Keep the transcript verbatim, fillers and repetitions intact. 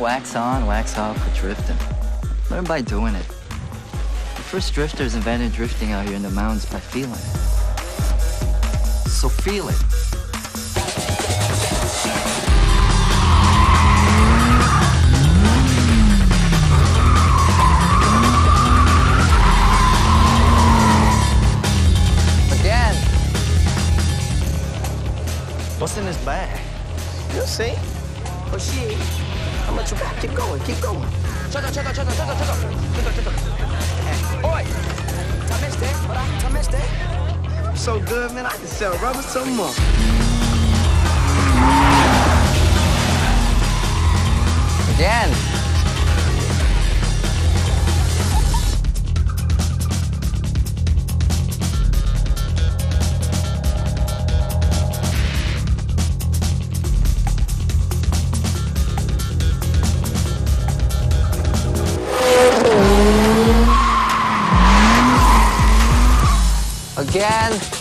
wax on, wax off for drifting. Learn by doing it. The first drifters invented drifting out here in the mountains by feeling it. So feel it. Again. What's in this bag? You'll see. Oh, shit. How much you got? Keep going, keep going. Check out, check out, check out, check out, check out. Check out, check out. Oi! Tameste, what up? Tameste? So good, man. I can sell rubber some more. Again. Again.